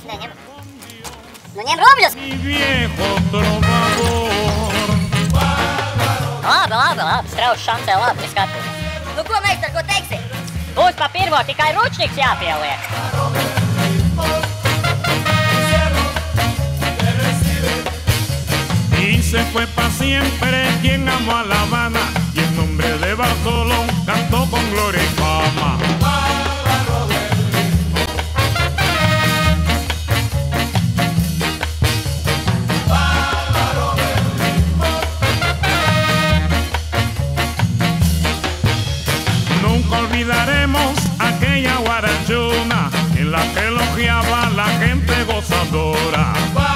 Nu ņem rubļus! Labi, Strauss šancē, labi, es skatos. Nu, ko meistar, ko teiksi? Būs pa pirmo, tikai ručniks jāpieliek. Y se fue pa' siempre quien amó a La Habana y en nombre de Bartolón cantó con gloria y fama. Nunca olvidaremos aquella guarachona en la que elogiaba a la gente gozadora.